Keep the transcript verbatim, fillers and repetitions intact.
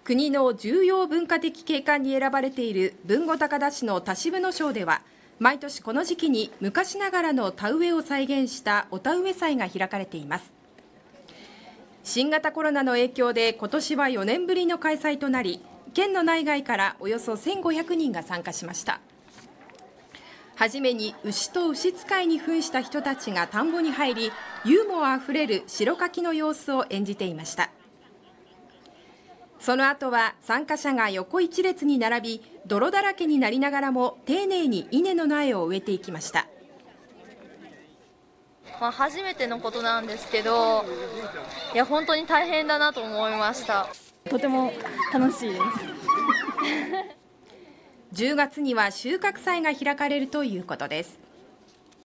国の重要文化的景観に選ばれている豊後高田市の田渋野荘では、毎年この時期に昔ながらの田植えを再現したお田植え祭が開かれています。新型コロナの影響で今年はよねんぶりの開催となり、県の内外からおよそせんごひゃくにんが参加しました。はじめに牛と牛使いに扮した人たちが田んぼに入り、ユーモアあふれる白かきの様子を演じていました。その後は参加者が横一列に並び、泥だらけになりながらも丁寧に稲の苗を植えていきました。 まあ、初めてのことなんですけど、いや本当に大変だなと思いました。 とても楽しいです。 じゅうがつには収穫祭が開かれるということです。